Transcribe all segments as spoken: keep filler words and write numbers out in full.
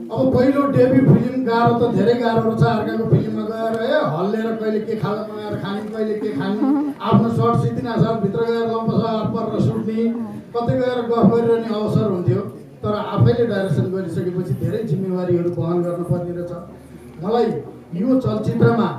अब पहिलो debut film गाह्रो त धेरै गाह्रो छ। अर्काको फिल्ममा गएर ए हल्लेर कहिले के खाना बनाएर खाने, कहिले के खाने, आफ्नो सर्ट सिद्धिना साथ भित्र गएर लम्पसार पर सुट्ने, कतै गएर गफ गरिरहने अवसर हुन्थ्यो। तर आफैले डाइरेक्सन गरिसकेपछि धेरै जिम्मेवारीहरू वहन गर्न पर्ने रहेछ। मलाई यो चलचित्रमा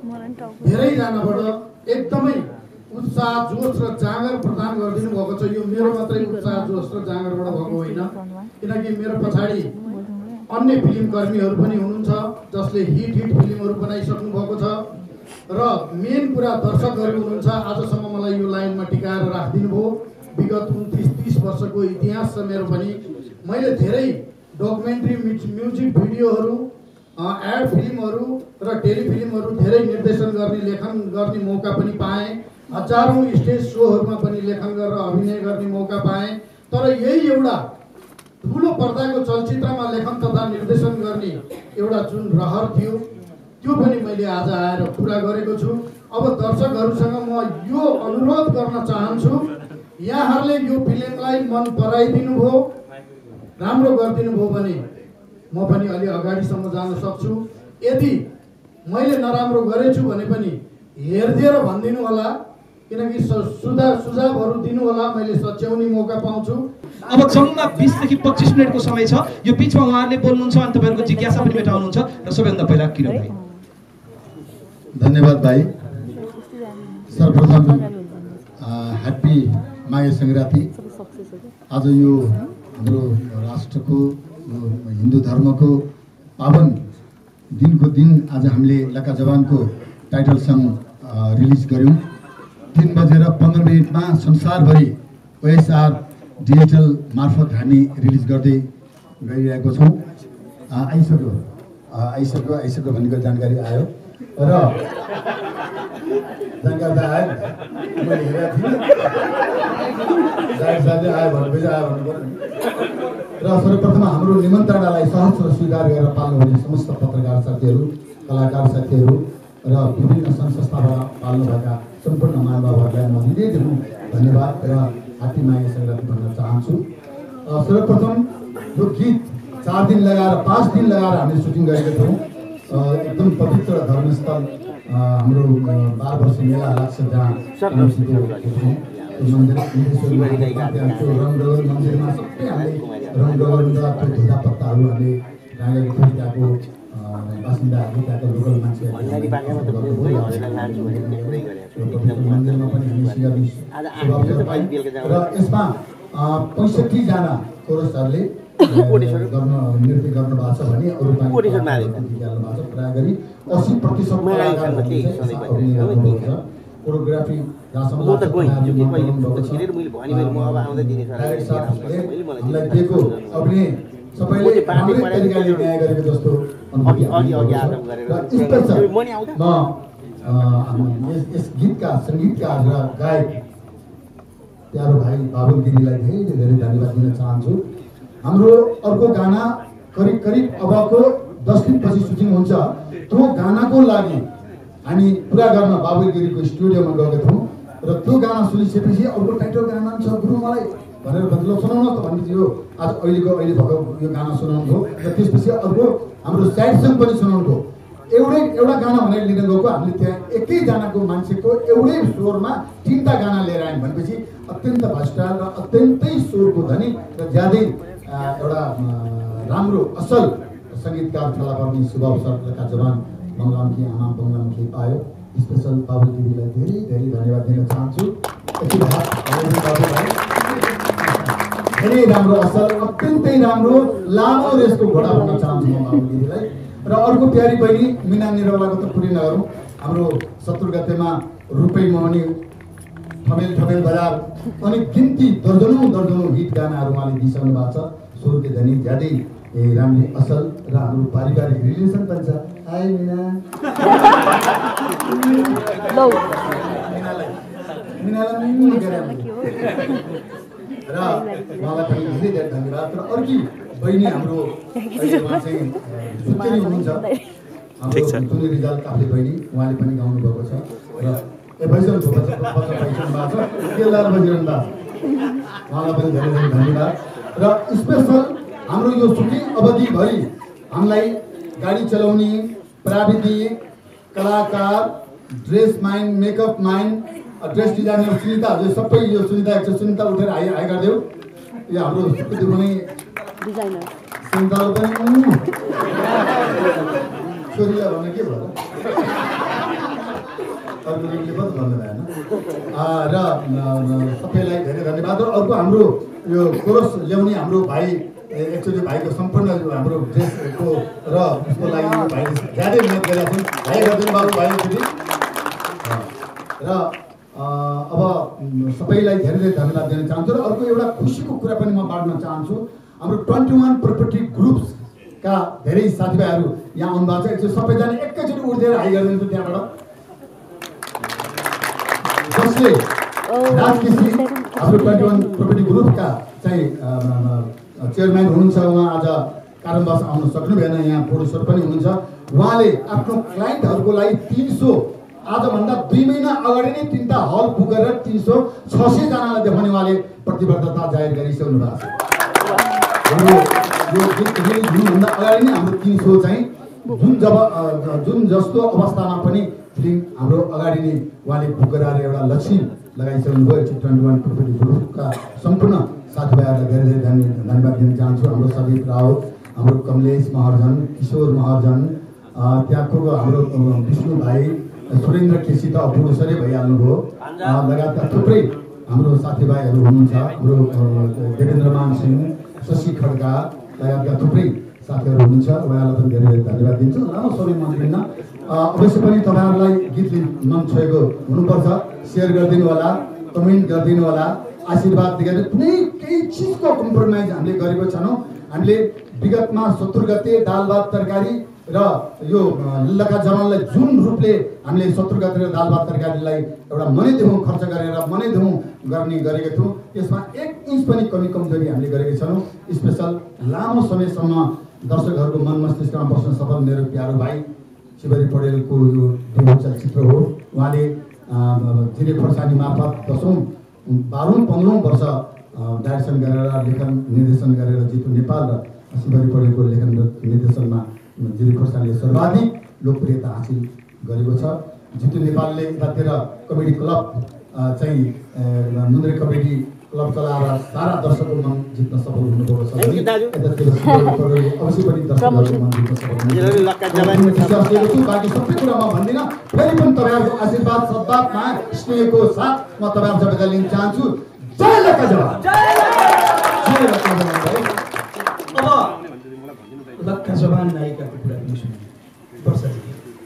धेरैजनाबाट एकदमै उत्साह, जोस र जाँगर प्रदान गरिदिनु भएको छ। यो मेरो मात्रै उत्साह, जोस र जाँगरबाट भएको होइन, किनकि मेरो पछाडि अन्य फिल्म कर्मीहरू पनि हुनुहुन्छ जसले हिट हिट फिल्महरू बनाइसक्नु भएको छ र मेन कुरा दर्शकहरू हुनुहुन्छ। आजसम्म मलाई यो लाइनमा टिकाएर राखिदिनु भयो। विगत उन्तिस तीस वर्षको इतिहास छ मेरो पनि। मैले धेरै डकुमेन्ट्री, म्युजिक भिडियोहरू, एड फिल्महरू र टेलिफिल्महरू धेरै निर्देशन गर्ने, लेखन गर्ने मौका पनि पाएँ। हजारौँ स्टेज सोहरूमा पनि लेखन गरेर अभिनय गर्ने मौका पाएँ। तर यही एउटा ठुलो पर्दाको चलचित्रमा लेखन तथा निर्देशन गर्ने एउटा जुन रहर थियो त्यो पनि मैले आज आएर पुरा गरेको छु। अब दर्शकहरूसँग म यो अनुरोध गर्न चाहन्छु, यहाँहरूले यो फिल्मलाई मन पराइदिनु भयो, राम्रो गरिदिनु भयो भने म पनि अलि अगाडिसम्म जान सक्छु। यदि मैले नराम्रो गरेछु भने पनि हेरिदिएर भनिदिनु होला, किनकि सुझाव सुझावहरू दिनु होला, मैले सच्याउने मौका पाउँछु। अब जम्मा बीस देखि पच्चीस मिनटको समय छ। यो बिचमा उहाँहरूले बोल्नुहुन्छ अनि तपाईँहरूको जिज्ञासा पनि मेटाउनुहुन्छ र सबैभन्दा पहिला किरण भाइ। धन्यवाद भाइ। सर्वप्रथम ह्याप्पी माघे सङ्क्रान्ति। आज यो हाम्रो राष्ट्रको, हिन्दू धर्मको पावन दिनको दिन आज हामीले लक्का जवानको टाइटल सङ्ग रिलिज गऱ्यौँ। तीन बजेर पन्ध्र मिनटमा संसारभरि ओएसआर डिजिटल मार्फत हामी रिलिज गर्दै गइरहेको छौँ। आइसक्यो आइसक्यो आइसक्यो भनेको जानकारी आयो र जानकारी त आयो, मैले हेरेको थिएँ साथै आयो भनेपछि आयो भन्नु पऱ्यो। र सर्वप्रथम हाम्रो निमन्त्रणालाई सहर्ष स्वीकार गरेर पाल्नुहुने समस्त पत्रकार साथीहरू, कलाकार साथीहरू र विभिन्न सङ्घ संस्थाबाट पाल्नुभएका सम्पूर्ण महानुभावहरूलाई म हृदयदेखि धन्यवाद र ह्याप्पी माघे सङ्क्रान्ति भन्न चाहन्छु। सर्वप्रथम यो गीत चार दिन लगाएर, पाँच दिन लगाएर हामीले सुटिङ गरेका थियौँ। एकदम पवित्र धर्मस्थल हाम्रो बाह्र वर्ष मेला लाग्छ जहाँ मन्दिर रङडगर मन्दिरमा सबै हामीले रङडगर त्यो धुधा पत्ताहरू हामीले राखेको थियौँ। त्यहाँको बासिन्दाहरूले, त्यहाँको लोकल मान्छेहरू मन्दिरमा पनि हामी सिंगार्ने अवसर पायौँ। र यसमा पैँसठीजना कोरसहरूले गर्न नृत्य गर्नु भएको छ भने अरू गर्नु भएको छ। प्रायः गरी अस्सी प्रतिशत कोरियोग्राफी हामीलाई दिएको अभिनय सबैले राम्रै तरिकाले न्याय गरेको जस्तो अनुभूति म यस गीतका सङ्गीतकार र गायक प्यारो भाइ बाबुल गिरीलाई धेरै धेरै धन्यवाद दिन चाहन्छु। हाम्रो अर्को गाना करिब करिब अबको दस दिनपछि सुटिङ हुन्छ। त्यो गानाको लागि हामी पुरा गर्न बाबुल गिरीको स्टुडियोमा गएको थियौँ र त्यो गाना सुनिसकेपछि अर्को टाइटल गाना छ गुरु मलाई भनेर भन्नु सुनाउन त भन्ने थियो। आज अहिलेको अहिले भएको यो गाना सुनाउनु भयो र त्यसपछि अर्को हाम्रो साइड सङ पनि सुनाउनु भयो। एउटै एउटा गाना भनेर लिन गएको हामीले त्यहाँ एकैजनाको मान्छेको एउटै स्वरमा तिनवटा गाना लिएर आयौँ भनेपछि अत्यन्त भ्रष्टाचार र अत्यन्तै स्वरको धनी र ज्यादै एउटा राम्रो असल सङ्गीतकार फेला पर्ने शुभ अवसरका जवान बङ्गलामकी आमा बङ्गलामकी पायो। स्पेसल बाबु दिदीलाई धेरै धेरै धन्यवाद दिन चाहन्छु। धेरै राम्रो असल अत्यन्तै राम्रो लामो रेसको घोडा भन्न चाहन्छु म बाबु दिदीलाई। र अर्को प्यारी बहिनी मिना निरौलाको त पुरै नगरौँ। हाम्रो सत्र गतेमा रुपैयाँ मोहनी, ठमेल ठमेल बजार अनि गिन्ती दर्जनौँ दर्जनौँ हिट गानाहरू उहाँले दिइसक्नु भएको छ। स्वरके धनी ज्यादै राम्रै असल र हाम्रो पारिवारिक रिलेसन पनि छ। हाई मिना मिनालाई मिनी गरे र उहाँलाई पनि धेरै धेरै धन्यवाद। र अर्की बहिनी हाम्रो उहाँ चाहिँ सुत्केरी हुनुहुन्छ, हाम्रो तुनी रिजाल काफ्ले बहिनी, उहाँले पनि गाउनु भएको छ। र ए भइसक्नु छ बच्चा बच्चा भइसक्नु भएको छ, केलार बजिरहनु भएको छ, उहाँलाई पनि धेरै धेरै धन्यवाद। र स्पेसल हाम्रो यो सुटिङ अवधिभरि हामीलाई गाडी चलाउने प्राविधिक कलाकार dress mind makeup mind dress designer Sunita हजुर सबै यो सुनिता एकचोटि सुनिता उठेर आइ आइ गरिदेऊ यो हाम्रो सबै दुई डिजाइनर सुनिताले पनि छोरीलाई भन्ने के भयो अर्कोले पनि भन्नु भएन र सबैलाई धेरै धन्यवाद र अर्को हाम्रो यो कोरस ल्याउने हाम्रो भाइ एक्चुअली भाइको सम्पूर्ण हाम्रो ड्रेसको र उसको लागि भाइले ज्यादै मिहिनेत गरेका छन् भाइ गरिदिनु बाबु भाइ एकचोटि र अब सबैलाई धेरै धेरै धन्यवाद दिन चाहन्छु र अर्को एउटा खुसीको कुरा पनि म बाँड्न चाहन्छु हाम्रो ट्वेन्टी वान प्रोपर्टी ग्रुप्सका धेरै साथीभाइहरू यहाँ आउनुभएको छ एकचोटि सबैजना एकैचोटि उठेर हाई गरिदिन्छु त्यहाँबाट जसले राजकेशी हाम्रो ट्वेन्टी वान प्रोपर्टी ग्रुपका चाहिँ चेयरम्यान हुनुहुन्छ उहाँ आज कारणवश आउन सक्नु भएन यहाँ प्रोड्युसर पनि हुनुहुन्छ उहाँले आफ्नो क्लाइन्टहरूको लागि तिन सौ आजभन्दा दुई महिना अगाडि नै तिनवटा हल बुक गरेर तिन सौ छ सयजनालाई देखाउने उहाँले प्रतिबद्धता जाहेर गरिसक्नु भएको छ यो जुनभन्दा अगाडि नै हाम्रो तिन सौ चाहिँ जुन जब जुन जस्तो अवस्थामा पनि फिल्म हाम्रो अगाडि नै उहाँले बुक गराएर एउटा लक्ष्य लगाइसक्नु भयो ट्वेन्टी वान प्रोपर्टी ग्रुपका सम्पूर्ण साथीभाइहरूलाई धेरै धेरै धन्यवाद दिन चाहन्छु हाम्रो सदीप राउत हाम्रो कमलेश महर्जन किशोर महर्जन त्यहाँको हाम्रो विष्णु भाइ सुरेन्द्र केसी त पुरुषरै भइहाल्नुभयो लगायतका थुप्रै हाम्रो साथीभाइहरू हुनुहुन्छ हाम्रो देवेन्द्र मान सिंह शशि खड्का लगायतका थुप्रै साथीहरू हुनुहुन्छ उहाँलाई पनि धेरै धेरै धन्यवाद दिन्छु लामो समय मन दिन्न अवश्य पनि तपाईँहरूलाई गीतले मन छोएको हुनुपर्छ सेयर गरिदिनु होला कमेन्ट गरिदिनु होला आशीर्वाद दिएर कुनै केही चिजको कम्प्रोमाइज हामीले गरेको छैनौँ हामीले विगतमा सत्तर गते दाल भात तरकारी र यो लक्का जवानलाई जुन रूपले हामीले सत्तर गते र दाल भात तरकारीलाई एउटा मनैदेखि खर्च गरेर मनैदेखि गर्ने गरेका थियौँ त्यसमा एक इन्च पनि कमी कमजोरी हामीले गरेका छैनौँ स्पेसल लामो समयसम्म दर्शकहरूको मन मस्तिष्कमा बस्न सफल मेरो प्यारो भाइ शिवरी पौडेलको यो डेब्यू चलचित्र हो उहाँले जिरे खोर्सानी मार्फत दसौँ बाह्रौँ पन्ध्रौँ वर्ष डाइरेक्सन गरेर लेखन निर्देशन गरेर जितु नेपाल र शिवरी पौडेलको लेखन निर्देशनमा जिरे खोर्सानीले सर्वाधिक लोकप्रियता हासिल गरेको छ जितु नेपालले यतातिर कमेडी क्लब चाहिँ मुन्द्रे कमेडी क्लब चलाएर सारा दर्शकको मन जित्न सफल हुनुभएको छ भने यतातिर अवश्य पनि दर्शकहरूको मन जित्न सफल हुनुहुन्छ बाँकी सबै कुरा म भन्दिनँ फेरि पनि तपाईँहरूको आशीर्वाद सद्भावमा स्नेहको साथ म तपाईँहरू सबैलाई लिन चाहन्छु जय लक्का जवान जय लक्का जवान अब लक्का जवान नायिकाको कुरा पनि सुन्यौँ वर्षाजी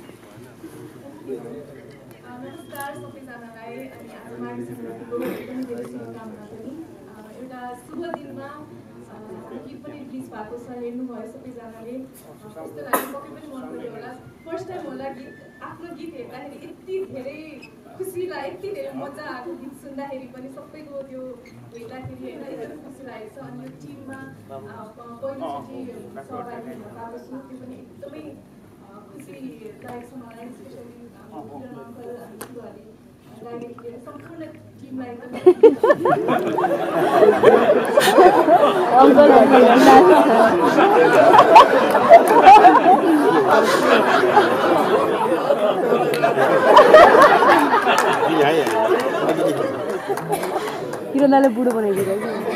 नमस्कार सबैजनालाई अनि आज माघे सङ्क्रान्तिको एकदमै धेरै शुभकामना पनि एउटा शुभ दिनमा गीत पनि रिलिज भएको छ हेर्नुभयो सबैजनाले कस्तो लाग्यो पक्कै पनि मन पऱ्यो होला फर्स्ट टाइम होला गीत आफ्नो गीत हेर्दाखेरि यति धेरै खुसी लाग्यो यति धेरै मजा आएको गीत सुन्दाखेरि पनि सबैको त्यो हेर्दाखेरि होइन एकदमै खुसी लागेको छ अनि यो टिममा पहिलोचोटि सहभागी हुन पाएको छु त्यो पनि एकदमै खुसी लागेको छ मलाई स्पेसली किरण अङ्कल अनि शिवहरी लागि सम्पूर्ण टिमलाई किरणले बुढो बनाइदिएको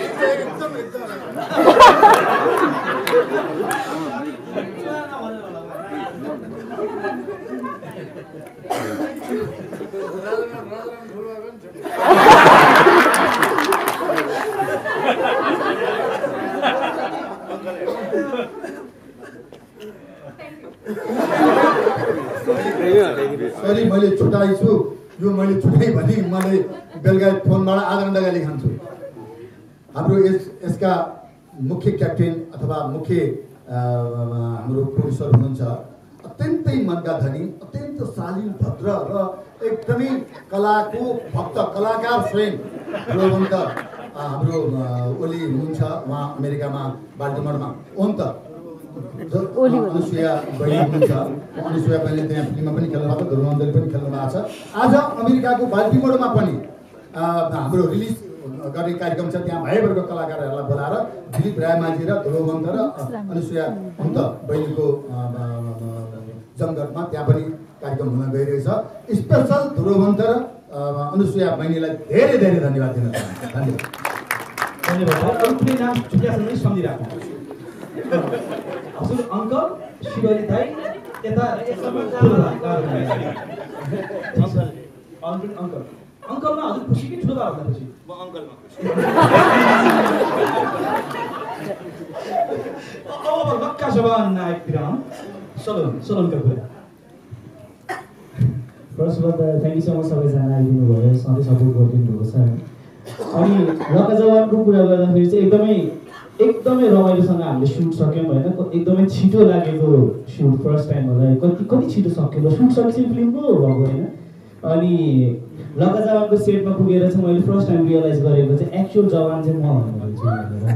सरी मैले छुट्याएछु यो मैले छुट्याएँ भने मैले बेलुका फोनबाट आधा घन्टा गाली खान्छु हाम्रो यस यसका मुख्य क्याप्टेन अथवा मुख्य हाम्रो प्रोड्युसर हुनुहुन्छ अत्यन्तै मनका धनी अत्यन्त शालीन भद्र र एकदमै कलाको भक्त कलाकार स्वयं बलवन्त हाम्रो ओली हुनुहुन्छ उहाँ अमेरिकामा बाल्टिमोरमा ओन्त अनुसुया बहिनी हुनुहुन्छ अनुसुया बहिनीले त्यहाँ फिल्ममा पनि खेल्नु भएको छ ध्रुवन्दले पनि खेल्नु भएको छ आज अमेरिकाको बाल्टिमोरमा पनि हाम्रो रिलिज गर्ने कार्यक्रम छ त्यहाँ भाइहरूको कलाकारहरूलाई बोलाएर दिलीप रायमाझी र ध्रुवन्त र अनुसुया अन्त बहिनीको जमघटमा त्यहाँ पनि कार्यक्रम हुन गइरहेछ। स्पेसल ध्रुवन्त र अनुसुया बहिनीलाई धेरै धेरै धन्यवाद दिन चाहन्छु। धन्यवाद धन्यवाद। अरू कुनै नाम छुट्याएको पनि सम्झिराख्नु। हजुर अङ्कल शिवरी दाई यता अङ्कल अङ्कल अङ्कलमा हजुर खुसी कि ठुलो बाबा खुसी? म अङ्कलमा खुसी। अब लक्का जवान नायकतिर सलोन सलोनका कुरा। फर्स्ट अफ अल त थ्याङ्क यू सो मच सबैजना आइदिनु भयो, सधैँ सपोर्ट गरिदिनु भएको छ। अनि लक्का जवानको कुरा गर्दाखेरि चाहिँ एकदमै एकदमै रमाइलोसँग हामीले सुट सक्यौँ होइन। एकदमै छिटो लागेको सुट फर्स्ट टाइम होला। कति कति छिटो सक्यो सुट सकिसक्यो फिल्मको भएको होइन। अनि लक्का जवानको सेटमा पुगेर चाहिँ मैले फर्स्ट टाइम रियलाइज गरेको चाहिँ एक्चुअल जवान चाहिँ म हुनु रहेछु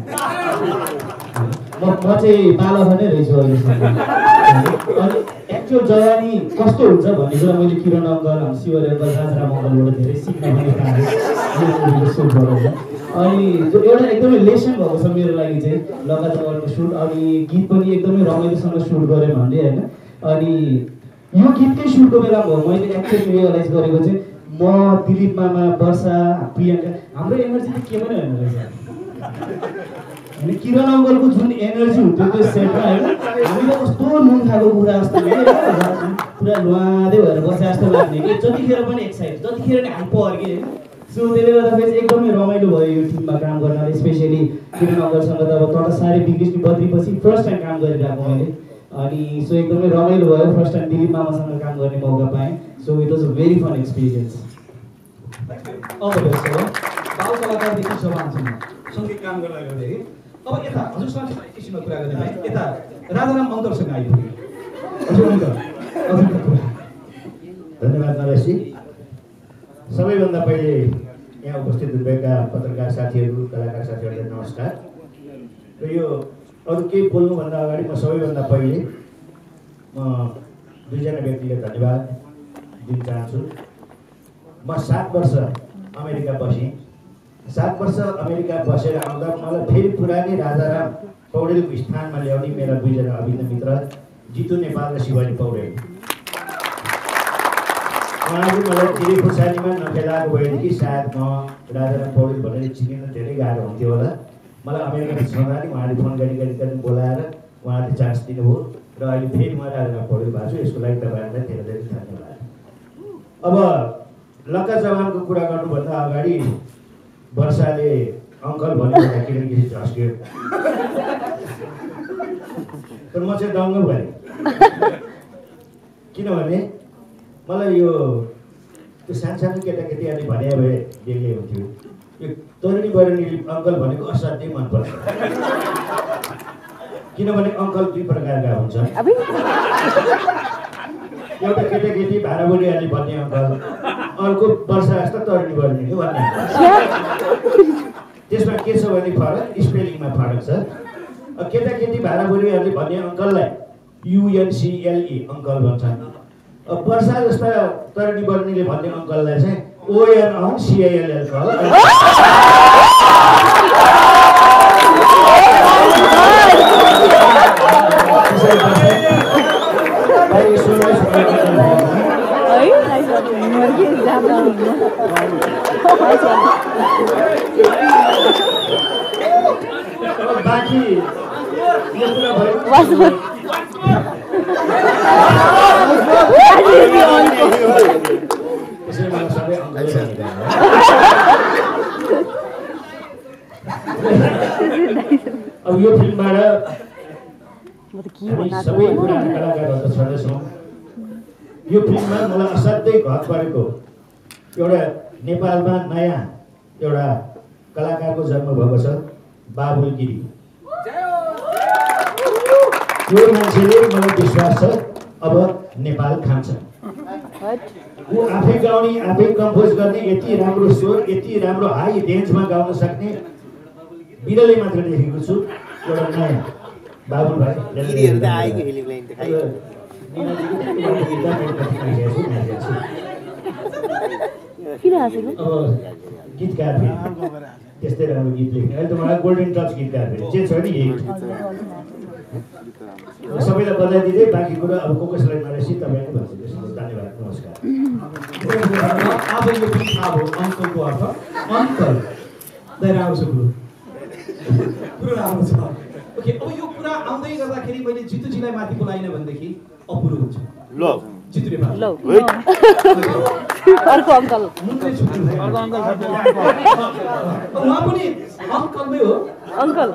म म चाहिँ बालक नै रहेछु अहिलेसम्म। अनि एक्चुअल जवानी कस्तो हुन्छ भन्ने कुरा मैले किरण अङ्कल शिवरी अङ्कल राजराम अङ्कलबाट धेरै सिक्न पनि पाएँ यो सुटबाट। अनि जो एउटा एकदमै लेसन भएको छ मेरो लागि चाहिँ लक्का जवानको सुट। अनि गीत पनि एकदमै रमाइलोसँग सुट गरेँ भन्ने होइन। अनि यो गीतकै सुटको बेलामा हो मैले एक्चुअली रियलाइज गरेको चाहिँ म दिलीप मामा वर्षा प्रियङ्का हाम्रो एनर्जी त के पनि होइन रहेछ। अनि किरण अङ्कलको जुन एनर्जी हुन्थ्यो त्यो सेटमा होइन हामीले कस्तो नुन खाएको कुरा जस्तो पुरा लुहाँदै भएर बसे जस्तो लाग्ने कि जतिखेर पनि एक्साइट जतिखेर नि हाइपर के होइन। सो त्यसले गर्दाखेरि चाहिँ एकदमै रमाइलो भयो यो टिममा काम गर्नाले। स्पेसली किरण अङ्कलसँग त अब तल साह्रै बिग्रिसनी बद्रीपछि फर्स्ट टाइम काम गरिरहेको मैले। अनि सो एकदमै रमाइलो भयो फर्स्ट टाइम दिलीप मामासँग काम गर्ने मौका पाएँ। So it was a very fun experience. अब बेस्ट हो बाल कलाकारदेखि जवानसम्म सङ्गीत काम गर्न गर्दाखेरि अब यता हजुरसँग एक किसिमको कुरा गर्ने भाइ यता राजाराम अङ्कलसँग आइपुग्यो। हजुर अङ्कल हजुरको कुरा। धन्यवाद नरेशजी। सबैभन्दा पहिले यहाँ उपस्थित हुनुभएका पत्रकार साथीहरू कलाकार साथीहरूलाई नमस्कार। र यो अरू केही बोल्नुभन्दा अगाडि म सबैभन्दा पहिले म दुईजना व्यक्तिले धन्यवाद दिन चाहन्छु। म सात वर्ष अमेरिका बसेँ। सात वर्ष अमेरिका बसेर आउँदा मलाई फेरि पुरानै राजाराम पौडेलको स्थानमा ल्याउने मेरा दुईजना अभिन्न मित्र जितु नेपाल र शिवाजी पौडेल। उहाँले मलाई धेरै खुर्सानीमा नखेलाएको भएदेखि सायद म राजाराम पौडेल भनेर चिनिन धेरै गाह्रो हुन्थ्यो होला। मलाई अमेरिकामा छँदा नि उहाँले फोन गरी गरी गरी बोलाएर उहाँले चान्स दिनुभयो र अहिले फेरि म राजाराम पौडेल भएको छु। यसको लागि तपाईँहरूलाई धेरै धेरै धन्यवाद। अब लक्का जवानको कुरा गर्नुभन्दा अगाडि वर्षाले अङ्कल भन्यो किनकि झस्क्यो तर म चाहिँ दङ्ग भएँ। किनभने मलाई यो त्यो सानसानो केटाकेटीहरूले भने भए बेग्लै हुन्थ्यो। यो तरुणी बरुणी अङ्कल भनेको असाध्यै मनपर्छ। किनभने अङ्कल दुई प्रकारका हुन्छन्। एउटा केटाकेटी भाडाबुढीहरूले भन्ने अङ्कल, अर्को वर्षा जस्तो तरुणी बरुणी भन्ने। त्यसमा के छ भने फरक स्पेलिङमा फरक छ। केटाकेटी भाडाबुढीहरूले भन्ने अङ्कललाई युएनसिएलई अङ्कल भन्छन्। वर्षा जस्ता तरुणी बरुणीले भन्ने अङ्कललाई चाहिँ ओएन सिआइएलएल बाँकी यो कुरा भयो। अब यो फिल्मबाट हामी सबै पुराना कलाकारहरू त छँदैछौँ। यो फिल्ममा मलाई असाध्यै घट परेको एउटा नेपालमा नयाँ एउटा कलाकारको जन्म भएको छ, बाबुल गिरी। त्यो मान्छेले मलाई विश्वास छ अब नेपाल खान्छ। ऊ आफै गाउने आफै कम्पोज गर्ने यति राम्रो स्वर यति राम्रो हाई रेन्जमा गाउन सक्ने बिरलै मात्र देखेको छु। एउटा नयाँ बाबुल भाइ गीतकार त्यस्तै राम्रो गीत लेख्ने अहिले त मलाई गोल्डन टच गीत गाएर जे छ नि हिट सबैलाई बधाई दिँदै बाँकी कुरा अब को कसैलाई नरेसी तपाईँको भन्छु त्यसमा धन्यवाद नमस्कार अब यो पनि थाहा भयो अङ्कलको अर्थ अङ्कल दाइ राम्रो छ कुरो कुरो राम्रो छ ओके अब यो कुरा आउँदै गर्दाखेरि मैले जितुजीलाई माथि बोलाइनँ भनेदेखि अपुरो हुन्छ ल जितु नेपाल ल अर्को अङ्कल मुन्दै छुट्नु अर्को अङ्कल उहाँ पनि अङ्कलमै हो अङ्कल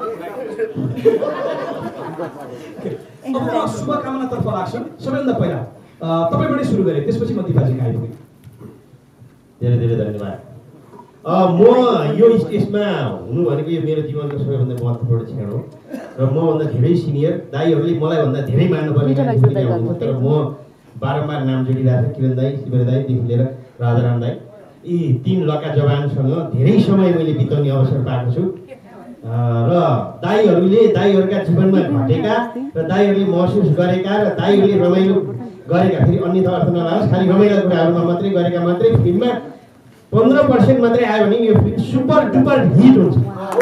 अब म शुभकामनातर्फ लाग्छु सबैभन्दा पहिला तपाईँबाटै सुरु गरेँ त्यसपछि म दिपाजीको आइपुगेँ धेरै धेरै धन्यवाद म यो स्टेजमा हुनु भनेको यो मेरो जीवनको सबैभन्दा महत्त्वपूर्ण क्षण हो र मभन्दा धेरै सिनियर दाईहरूले मलाई भन्दा धेरै मान्नुपर्ने तर म बारम्बार नाम जोडिरहेको छ किरण दाई शिवर दाईदेखि लिएर राजाराम दाई यी तीन लका जवानसँग धेरै समय मैले बिताउने अवसर पाएको छु र दाईहरूले दाईहरूका जीवनमा घटेका र दाईहरूले महसुस गरेका र दाईहरूले रमाइलो गरेका फेरि अन्यथा अर्थ नलाओस् खालि रमाइलो कुराहरूमा मात्रै गरेका मात्रै फिल्ममा पन्ध्र पर्सेन्ट मात्रै आयो भने यो फिल्म सुपर डुपर हिट हुन्छ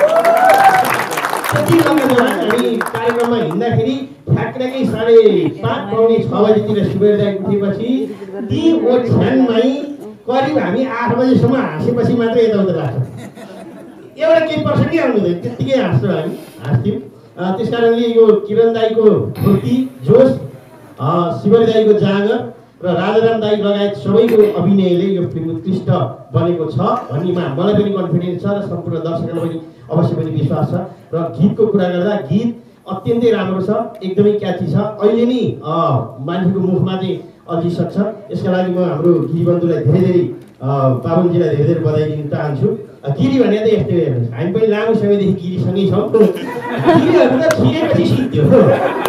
त्यति लका जवान हामी कार्यक्रममा हिँड्दाखेरि ठ्याक्कै साढे पाँच पाउने छ बजीतिर शिविर दाई उठेपछि ती ओछ्यानमै करिब हामी आठ बजीसम्म हाँसेपछि मात्रै यताउता लाग्छ एउटा केही पर्सेन्टै आउनुहुँदैन त्यत्तिकै हाँस्छौँ हामी हाँस्थ्यौँ त्यस कारणले यो किरण दाईको फुर्ती जोस शिवर दाईको जाँगर र राजाराम दाई लगायत सबैको अभिनयले यो फिल्म उत्कृष्ट बनेको छ भन्नेमा मलाई पनि कन्फिडेन्स छ र सम्पूर्ण दर्शकहरूलाई पनि अवश्य पनि विश्वास छ र गीतको कुरा गर्दा गीत अत्यन्तै राम्रो छ एकदमै क्याची छ अहिले नै मान्छेको मुखमा चाहिँ अल्झिसक्छ यसका लागि म हाम्रो गिरीबन्धुलाई धेरै धेरै पावनजीलाई धेरै धेरै बधाई दिन चाहन्छु गिरी भने त यस्तै हेर्नुहोस् हामी पनि लामो समयदेखि गिरीसँगै छौँ गिरीहरू त छिरेपछि सिद्धि हो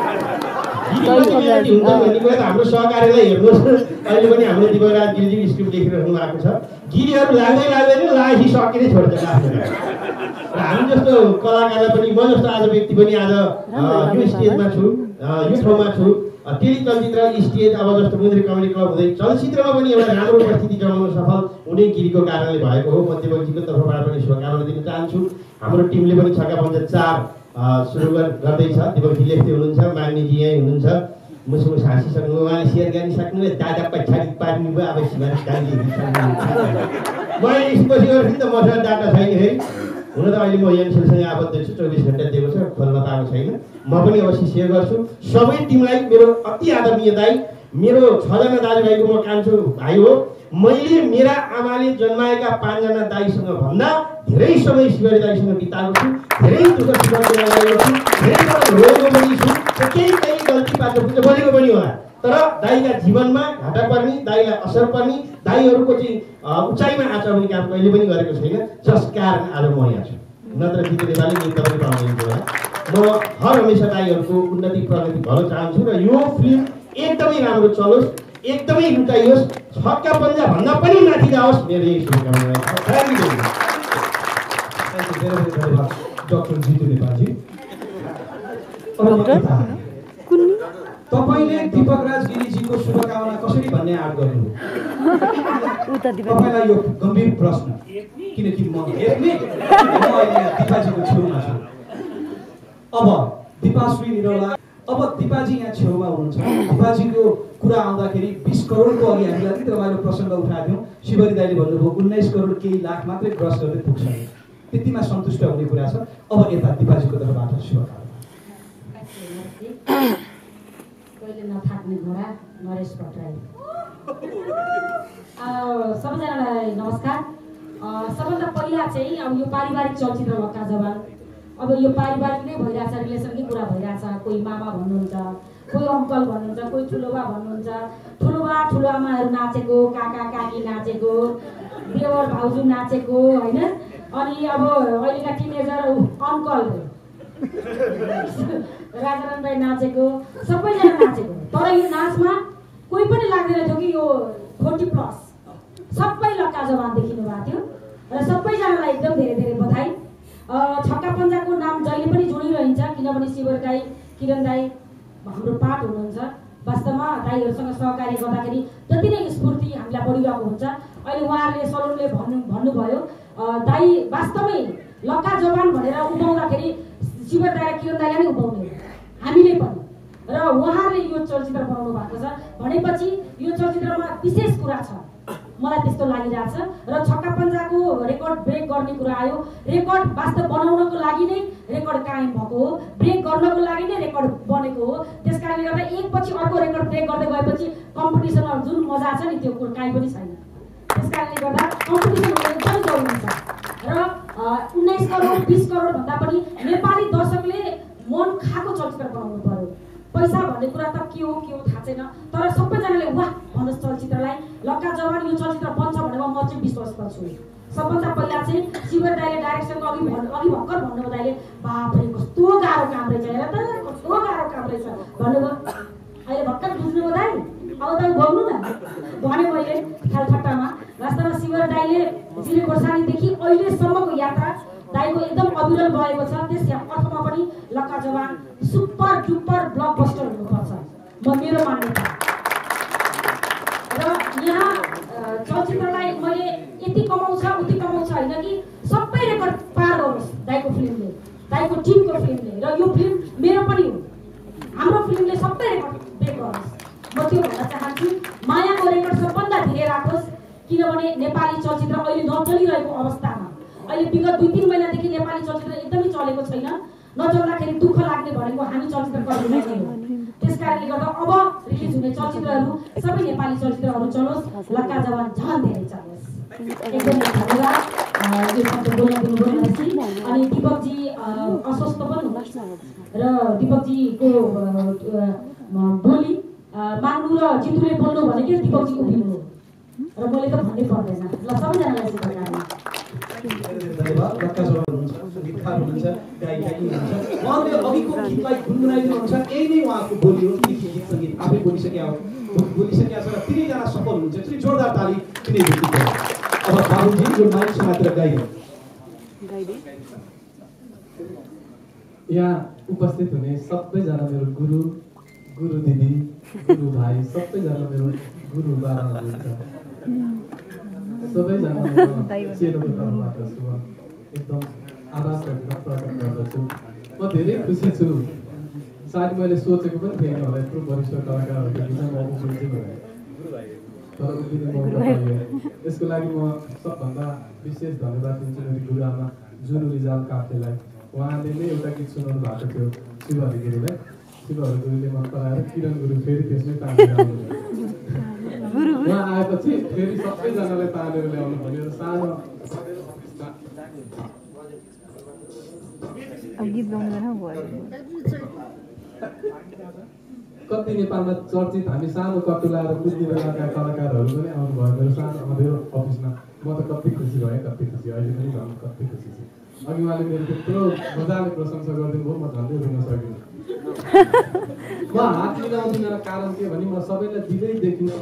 हाम्रो सहकार्यलाई हेर्नुहोस् अहिले पनि हाम्रो दिवराज गिरीजी स्क्रिप्ट लेखिरहनु भएको छ गिरीहरू लाग्दै लाग्दैन लागेपछि सकिँदै छोड्छ आफ्नो र हामी जस्तो कलाकारलाई पनि म जस्तो आज व्यक्ति पनि आज यो स्टेजमा छु यो ठाउँमा छु टेली चलचित्र स्टेज अब जस्तो मुन्द्री कमेडी क्लब हुँदै चलचित्रमा पनि एउटा राम्रो उपस्थिति जमाउन सफल हुने गिरीको कारणले भएको हो म देवजीको तर्फबाट पनि शुभकामना दिन चाहन्छु हाम्रो टिमले पनि छक्का पञ्च चार सुरु गर्दैछ देवजी लेख्दै हुनुहुन्छ माग्नेजी यहीँ हुनुहुन्छ मुसुमु हाँसिसक्नु उहाँले सेयर गरिसक्नु दादा पछाडि पार्नु भयो अब शिवाजी दाइले मैले यसपछि गर्छु नि त मसँग डाटा छैन है हुन त अहिले म एनसेलसँग आबद्ध छु चौबिस घन्टा दिएको छ खोल्न पाएको छैन म पनि अवश्य सेयर गर्छु सबै टिमलाई मेरो अति आदरणीय दाई मेरो छजना दाजुभाइको म कान्छो भाइ हो मैले मेरा आमाले जन्माएका पाँचजना दाईसँग भन्दा धेरै समय शिवरी दाईसँग बिताएको छु धेरै दुःख सुख गरेको छु धेरै रोगको पनि छु केही केही गल्ती पात्र पुग्छ बनेको पनि होला तर दाईका जीवनमा घाटा पर्ने दाईलाई असर पर्ने दाईहरूको चाहिँ उचाइमा आँच आउने काम कहिले पनि गरेको छैन जस कारण आज म यहाँ छु नत्र जितु नेपालले नि तपाईँ पाउनुहुन्छ होला म हर हमेसा दाईहरूको उन्नति प्रगति भन्न चाहन्छु र यो फिल्म एकदमै राम्रो चलोस् एकदमै लुटाइयोस् छक्का पन्जा भन्दा पनि माथि जाओस् मेरो यही शुभकामना छ थ्याङ्क यू धन्यवाद डाक्टर जितु नेपालजी तपाईँले दीपक राज गिरीजीको शुभकामना कसरी भन्ने आँट गर्नु तपाईँलाई यो गम्भीर प्रश्न किनकि म हेर्ने दिपाजीको छेउमा छु अब दिपाश्री निरौला अब दिपाजी यहाँ छेउमा हुनुहुन्छ दिपाजीको कुरा आउँदाखेरि बिस करोडको अघि हामीले अलिक रमाइलो प्रसङ्ग उठाएको थियौँ शिवरी दाइले भन्नुभयो उन्नाइस करोड केही लाख मात्रै क्रस गर्दै पुग्छ त्यतिमा सन्तुष्ट हुने कुरा छ अब यता दिपाजीको तर्फबाट शुभकामना कहिले नथाक्ने घोडा नरेश भट्टराई सबैजनालाई नमस्कार सबभन्दा पहिला चाहिँ अब यो पारिवारिक चलचित्र लक्का जवान अब यो पारिवारिक नै भइरहेछ रिलेसनकै कुरा भइरहेछ कोही मामा भन्नुहुन्छ कोही अङ्कल भन्नुहुन्छ कोही ठुलोबा भन्नुहुन्छ ठुलोबा ठुलो आमाहरू नाचेको काका काकी नाचेको देवर भाउजू नाचेको होइन अनि अब अहिलेका टिनेजर अङ्कल राजाराम दाई नाचेको सबैजना नाचेको तर यो नाचमा कोही पनि लाग्दैन थियो कि यो फोर्टी प्लस सबै लक्का जवान देखिनु भएको थियो र सबैजनालाई एकदम धेरै धेरै बधाई छक्का पन्जाको नाम जहिले पनि जोडिरहन्छ किनभने शिवर दाई किरण दाई हाम्रो पाठ हुनुहुन्छ वास्तवमा दाईहरूसँग सहकार्य गर्दाखेरि जति नै स्फूर्ति हामीलाई बढिरहेको हुन्छ अहिले उहाँहरूले सलोनले भन्नु भन्नुभयो दाई वास्तवमै लक्का जवान भनेर उभाउँदाखेरि शिव दाइ किरण दाइले नै उभाउने हामीले पनि र उहाँले यो चलचित्र बनाउनु भएको छ भनेपछि यो चलचित्रमा विशेष कुरा छ मलाई त्यस्तो लागिरहेछ र छक्का पञ्जाको रेकर्ड ब्रेक गर्ने कुरा आयो रेकर्ड वास्तव बनाउनको लागि नै रेकर्ड कायम भएको हो ब्रेक गर्नको लागि नै रेकर्ड बनेको हो त्यसकारणले गर्दा एकपछि अर्को रेकर्ड ब्रेक गर्दै गएपछि कम्पिटिसनमा जुन मजा छ नि त्यो काहीँ पनि छैन त्यसकारणले गर्दा कम्पिटिसन हुनु एकदमै जरुरी छ र उन्नाइस करोड बिस करोड भन्दा पनि नेपाली दर्शकले मन खाएको चलचित्र बनाउनु पर्यो पैसा भन्ने कुरा त के हो के हो थाहा छैन तर सबैजनाले वाह भन्नुहोस् चलचित्रलाई लक्का जवान यो चलचित्र बन्छ भनेर म चाहिँ विश्वास गर्छु सबभन्दा पहिला चाहिँ शिवर दाइले डाइरेक्सनको अघि भन् अघि भर्खर भन्नुभयो दाइले बापरे कस्तो गाह्रो काम रहेछ हेर त कस्तो गाह्रो काम रहेछ भन्नुभयो अहिले भर्खर बुझ्नुभयो दाइ अब तपाईँ बोल्नु न भने मैले ठालठट्टामा वास्तवमा शिवर दाइले जिरे खोर्सानीदेखि अहिलेसम्मको यात्रा दाइको एकदम अविरल भएको छ त्यस अर्थमा पनि लक्का जवान सुपर डुपर ब्लकबस्टर हुनुपर्छ म मेरो मान्यता र यहाँ चलचित्रलाई मैले यति कमाउँछ उति कमाउँछ होइन कि सबै रेकर्ड पार गरोस् दाइको फिल्मले दाइको टिमको फिल्मले र यो फिल्म मेरो पनि हो हाम्रो फिल्मले सबै रेकर्ड ब्रेक गरोस् म त्यो भन्न चाहन्छु मायाको रेकर्ड सबभन्दा धेरै राखोस् किनभने नेपाली चलचित्र अहिले नचलिरहेको अवस्थामा अहिले विगत दुई तीन महिनादेखि नेपाली चलचित्र एकदमै चलेको छैन नचल्दाखेरि दुःख लाग्ने भनेको हामी चलचित्र कर्मीलाई नै हो त्यसकारणले गर्दा अब रिलिज हुने चलचित्रहरू सबै नेपाली चलचित्रहरू चलोस् लक्का जवान झन् धेरै चलोस् एकदमै धन्यवाद यो शब्द बोल्न दिनुभयो अनि दिपकजी अस्वस्थ पनि हुनुहुन्छ र दिपकजीको बोली माग्नु र जितुले बोल्नु भनेकै दिपकजी उभिनु हो र मैले त भन्नै पर्दैन ल सबैजनालाई शुभकामना धन्यवाद लक्का जवान हुनुहुन्छ गीतकार हुनुहुन्छ गायिका हुनुहुन्छ उहाँले अघिको गीतलाई गुनगुनाइदिनुहुन्छ यही नै उहाँको बोली हो कि गीत सङ्गीत आफै बोलिसकेका हो बोलिसकेका छ र तिनैजना सफल हुनुहुन्छ यसरी जोरदार ताली तिनै व्यक्तिको अब बाबुजी यो माइक समातेर गाइदिनु यहाँ उपस्थित हुने सबैजना मेरो गुरु गुरु दिदी गुरु भाइ सबैजना मेरो गुरु बाबा हुनुहुन्छ सबैजना चेरोको तर्फबाट छु एकदम आभार व्यक्त गर्दछु म धेरै खुसी छु सायद मैले सोचेको पनि थिएन होला यत्रो वरिष्ठ कलाकारहरूको बिचमा उपस्थित भए तर उभिने मौका पाएँ यसको लागि म सबभन्दा विशेष धन्यवाद दिन्छु मेरो गुरुआमा जुनु रिजाल काफ्लेलाई उहाँले नै एउटा गीत सुनाउनु भएको थियो शिवहरि गुरुलाई शिवहरि गुरुले मन पराएर किरण गुरु फेरि त्यसमै तानेर आउनुभयो उहाँ आएपछि फेरि सबैजनालाई तानेर ल्याउनु भन्यो सानो कति नेपालमा चर्चित हामी सानो कटुला र कुद्ने बेलाका कलाकारहरू पनि आउनुभयो मेरो सानो अँधेरो अफिसमा म त कति खुसी भएँ कति खुसी अहिले पनि झन् कति खुसी छु अघि उहाँले मेरो त्यत्रो मजाले प्रशंसा गरिदिनु भयो म झन्डै रुन सकिनँ म हात मिलाउँदिनँ र कारण के भने म सबैलाई दिँदै देखिनु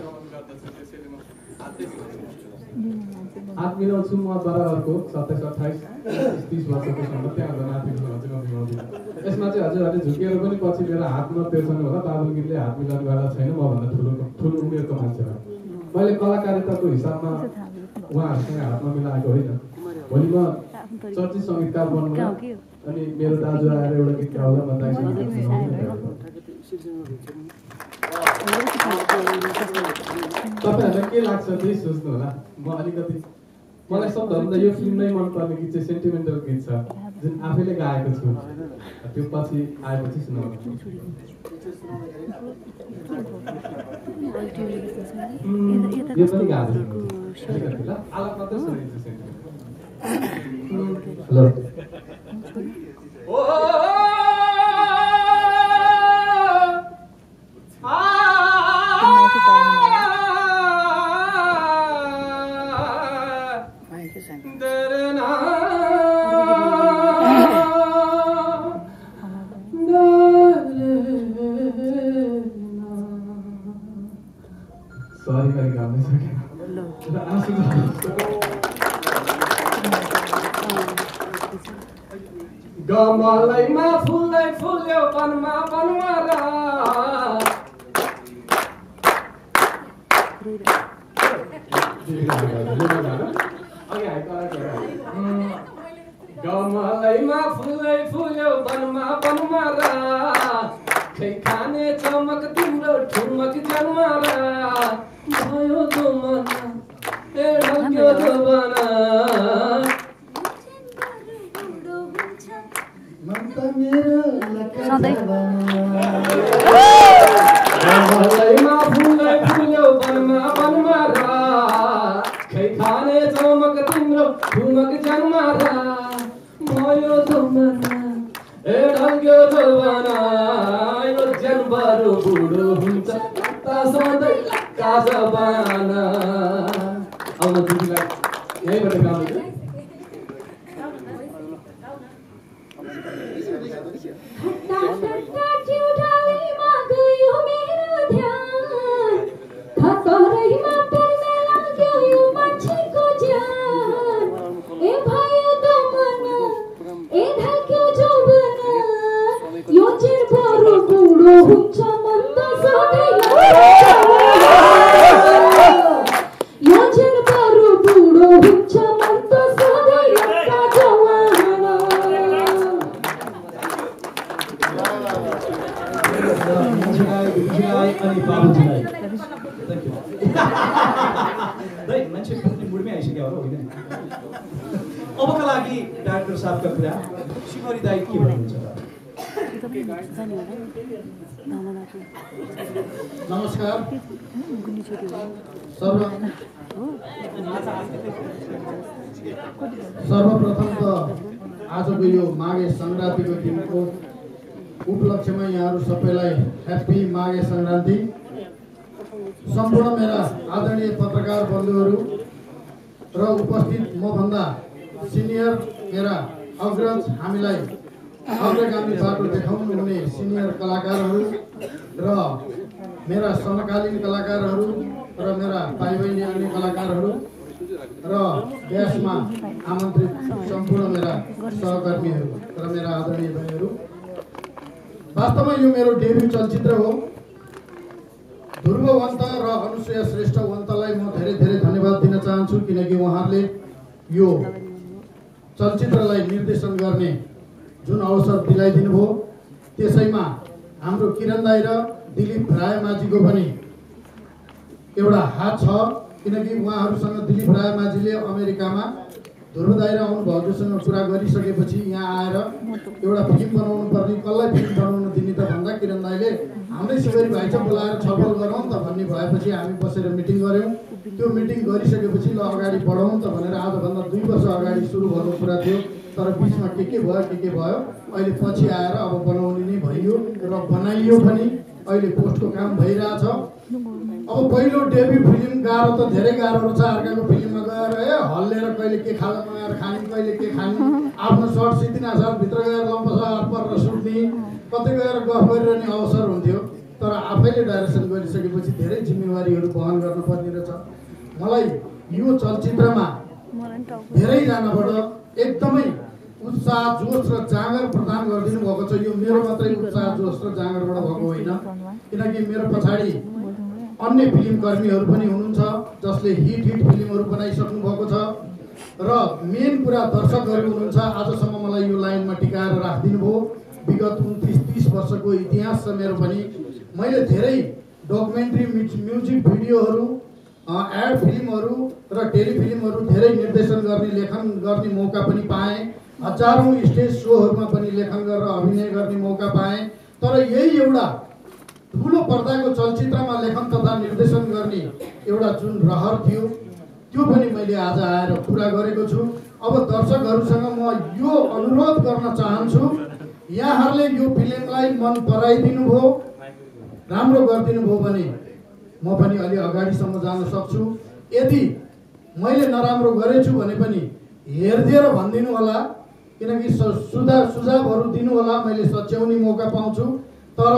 हात मिलाउँछु म बराबरको सत्ताइस अट्ठाइस तिस वर्षको सम्म त्यहाँभन्दा माथिको चाहिँ म मिलाउँदिनँ यसमा चाहिँ हजुरहरूले झुकेर पनि पछि मेरो हातमा तेर्छन् होला बाबुल गीतले हात मिलाउनु वाला छैन मभन्दा ठुलो ठुलो उमेरको मान्छे हो मैले कलाकारिताको हिसाबमा उहाँहरूसँग हातमा मिलाएको होइन भोलि म चर्चित सङ्गीतकार बन्नु अनि मेरो दाजु आएर एउटा गीत गाउँदा म दाइसँग तपाईँहरूलाई के लाग्छ त्यही सोच्नु होला म अलिकति मलाई सबभन्दा यो फिल्ममै मनपर्ने गीत चाहिँ सेन्टिमेन्टल गीत छ जुन आफैले गाएको छु त्यो पछि आएपछि सुनाउनु यो पनि गाएको छु अलिकति ल आलाप मात्रै सुनाइदिन्छु सेन्टिमेन्टल हेलो सरी कहिले गाउनै सकेन गमलैमा फुल्दै फुल्यो वनमा वनमाला गम जवाना मन त मेरो लैमा फुलै फुल्यो वनमा वनमा रा खै खाने चमक तिम्रो ठुमक जन्मा रा भयो जमाना ए ढल्क्यो जवाना यो जनबरु बुढो हुन्छ ता सधैँ का जवाना अब दिदीलाई यहीँबाट गाउँदै अबका लागि डाक्टर साहबका कुरा शिवरी दाइ के भन्नुहुन्छ? नमस्कार सर्व सर्वप्रथम त आजको यो माघे सङ्क्रान्तिको दिनको उपलक्ष्यमा यहाँहरू सबैलाई ह्याप्पी माघे सङ्क्रान्ति। सम्पूर्ण मेरा आदरणीय पत्रकार बन्धुहरू र उपस्थित मभन्दा सिनियर मेरा अग्रज हामीलाई अग्रगामी बाटो देखाउनु हुने सिनियर कलाकारहरू र मेरा समकालीन कलाकारहरू र मेरा भाइ बहिनी अन्य कलाकारहरू र व्यासमा आमन्त्रित सम्पूर्ण मेरा सहकर्मीहरू र मेरा आदरणीय भाइहरू, वास्तवमा यो मेरो डेब्यू चलचित्र हो। ध्रुव वन्त र अनुसुया श्रेष्ठ वन्तलाई म धेरै धेरै धन्यवाद दिन चाहन्छु किनकि उहाँहरूले यो चलचित्रलाई निर्देशन गर्ने जुन अवसर दिलाइदिनु भयो। त्यसैमा हाम्रो किरण दाइ र दिलीप रायमाझीको पनि एउटा हात छ किनकि उहाँहरूसँग दिलीप रायमाझीले अमेरिकामा ध्रुव दाइ र अनु भाउजूसँग कुरा गरिसकेपछि यहाँ आएर एउटा फिल्म बनाउनु पर्ने, कसलाई फिल्म बनाउनु दिने त भन्दा किरण दाइले हाम्रै शिवरी भाइ चाहिँ बोलाएर छलफल गरौँ त भन्ने भएपछि हामी बसेर मिटिङ गऱ्यौँ। त्यो मिटिङ गरिसकेपछि ल अगाडि बढाउँ त भनेर आजभन्दा दुई वर्ष अगाडि सुरु भएको कुरा थियो, तर बिचमा के के भयो के के भयो अहिले पछि आएर अब बनाउने नै भइयो र बनाइयो पनि। अहिले पोस्टको काम भइरहेछ। अब पहिलो डेब्यू फिल्म गाह्रो त धेरै गाह्रो रहेछ। अर्काको फिल्ममा गएर ए हल्लेर कहिले के खाजा मगाएर खाने, कहिले के खाने, आफ्नो सर्ट सिद्धिना साथ भित्र गएर लम्पसार परेर सुट्ने, कतै गएर गफ गरिरहने अवसर हुन्थ्यो। तर आफैले डाइरेक्सन गरिसकेपछि धेरै जिम्मेवारीहरू वहन गर्नुपर्ने रहेछ। मलाई यो चलचित्रमा धेरैजनाबाट एकदमै उत्साह, जोस र जाँगर प्रदान गरिदिनु भएको छ। यो मेरो मात्रै उत्साह, जोस र जाँगरबाट भएको होइन किनकि मेरो पछाडि अन्य फिल्मकर्मीहरू पनि हुनुहुन्छ जसले हिट हिट फिल्महरू बनाइसक्नु भएको छ र मेन कुरा दर्शकहरू हुनुहुन्छ। आजसम्म मलाई यो लाइनमा टिकाएर राखिदिनु भयो। विगत उन्तिस तीस वर्षको इतिहास छ मेरो पनि। मैले धेरै डकुमेन्ट्री, म्युजिक भिडियोहरू, एड फिल्महरू र टेलिफिल्महरू धेरै निर्देशन गर्ने, लेखन गर्ने मौका पनि पाएँ। हजारौँ स्टेज सोहरूमा पनि लेखन गरेर अभिनय गर्ने मौका पाएँ। तर यही एउटा ठुलो पर्दाको चलचित्रमा लेखन तथा निर्देशन गर्ने एउटा जुन रहर थियो त्यो पनि मैले आज आएर पुरा गरेको छु। अब दर्शकहरूसँग म यो अनुरोध गर्न चाहन्छु, यहाँहरूले यो फिल्मलाई मन पराइदिनु भयो, राम्रो गरिदिनु भयो भने म पनि अलि अगाडिसम्म जान सक्छु। यदि मैले नराम्रो गरेछु भने पनि हेरिदिएर भनिदिनु होला किनकि सुधार सुझावहरू दिनु होला, मैले सच्याउने मौका पाउँछु। तर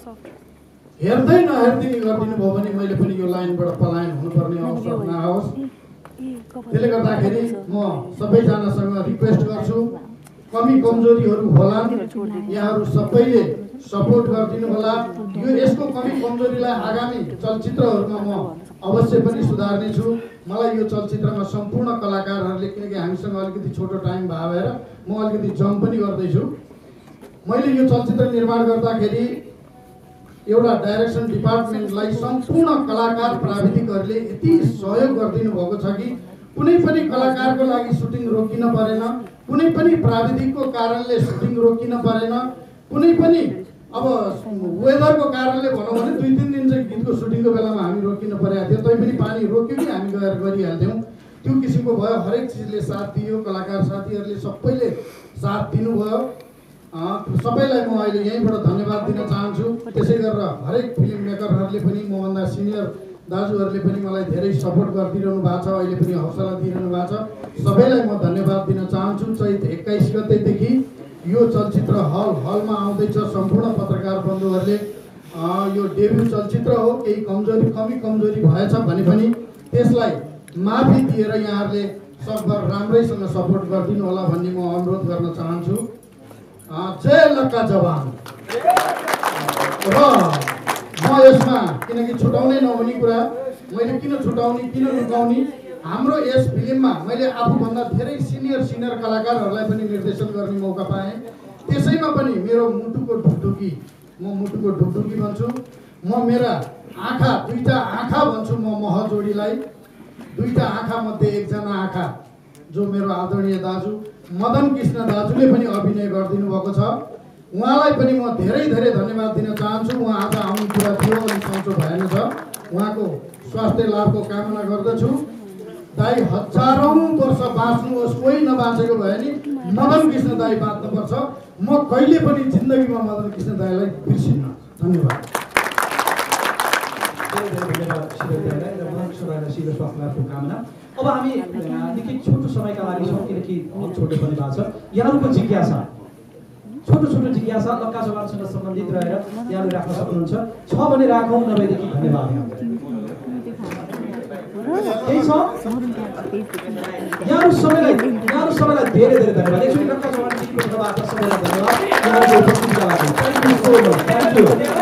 हेर्दै नहेरिदिने गरिदिनु भयो भने मैले पनि यो लाइनबाट पलायन हुनुपर्ने अवसर नआओस्। त्यसले गर्दाखेरि म सबैजनासँग रिक्वेस्ट गर्छु, कमी कमजोरीहरू होलान्, यहाँहरू सबैले सपोर्ट गरिदिनु होला। यो यसको कमी कमजोरीलाई आगामी चलचित्रहरूमा म अवश्य पनि सुधार्ने छु। मलाई यो चलचित्रमा सम्पूर्ण कलाकारहरूले, किनकि हामीसँग अलिकति छोटो टाइम भएर म अलिकति जम्प पनि गर्दैछु, मैले यो चलचित्र निर्माण गर्दाखेरि एउटा डाइरेक्सन डिपार्टमेन्टलाई सम्पूर्ण कलाकार प्राविधिकहरूले यति सहयोग गरिदिनु भएको छ कि कुनै पनि कलाकारको लागि सुटिङ रोकिन परेन, कुनै पनि प्राविधिकको कारणले सुटिङ रोकिन परेन, कुनै पनि अब वेदरको कारणले भनौँ भने दुई तिन दिन चाहिँ गीतको सुटिङको बेलामा हामी रोकिन परेको थियो, तैपनि पानी रोक्यो कि हामी गएर गरिहाल्थ्यौँ। त्यो किसिमको भयो, हरेक चिजले साथ दियो, कलाकार साथीहरूले सबैले साथ दिनुभयो। सबैलाई म अहिले यहीँबाट धन्यवाद दिन चाहन्छु। त्यसै गरेर हरेक फिल्म मेकरहरूले पनि, मभन्दा सिनियर दाजुहरूले पनि मलाई धेरै सपोर्ट गरिदिइरहनु भएको छ, अहिले पनि हौसला दिइरहनु भएको छ। सबैलाई म धन्यवाद दिन चाहन्छु। चैत एक्काइस गतेदेखि यो चलचित्र हल हलमा आउँदैछ। सम्पूर्ण पत्रकार बन्धुहरूले यो डेब्यू चलचित्र हो, केही कमजोरी कमी कमजोरी भएछ भने पनि त्यसलाई माफी दिएर यहाँहरूले सकभर राम्रैसँग सपोर्ट गरिदिनु होला भन्ने म अनुरोध गर्न चाहन्छु। जय लक्का जवान। र म यसमा किनकि छुटाउनै नहुने कुरा, मैले किन छुटाउने किन लुकाउने, हाम्रो यस फिल्ममा मैले आफूभन्दा धेरै सिनियर सिनियर कलाकारहरूलाई पनि निर्देशन गर्ने मौका पाएँ। त्यसैमा पनि मेरो मुटुको ढुकढुकी, म मुटुको ढुकढुकी भन्छु। म मेरा आँखा, दुईटा आँखा भन्छु म मह जोडीलाई। दुईटा आँखा मध्ये एकजना आँखा जो मेरो आदरणीय दाजु मदन कृष्ण दाजुले पनि अभिनय गरिदिनु भएको छ। उहाँलाई पनि म धेरै धेरै धन्यवाद दिन चाहन्छु। उहाँ आज आउने कुरा थियो, अलिक सन्चो भएन छ। उहाँको स्वास्थ्य लाभको कामना गर्दछु। दाई हजारौँ वर्ष बाँच्नुहोस्, कोही नबाँचेको भयो नि मदन कृष्ण दाई बाँच्नुपर्छ। म कहिले पनि जिन्दगीमा मदन कृष्ण दाईलाई बिर्सिन्न। धन्यवाद। अब हामी निकै छोटो समयका लागि छौँ, किनकि हल छोटो पनि भएको छ। यहाँहरूको जिज्ञासा, छोटो छोटो जिज्ञासा लक्का जवानसँग सम्बन्धित रहेर यहाँले राख्न सक्नुहुन्छ। छ भने राखौँ, नभएदेखि धन्यवाद। केही छ? यहाँहरू सबैलाई यहाँहरू सबैलाई धेरै धेरै धन्यवाद। एकचोटि लक्का जवान टिमको तर्फबाट सबैलाई धन्यवाद यहाँहरूको उपस्थितिका लागि। Thank you so much. Thank you.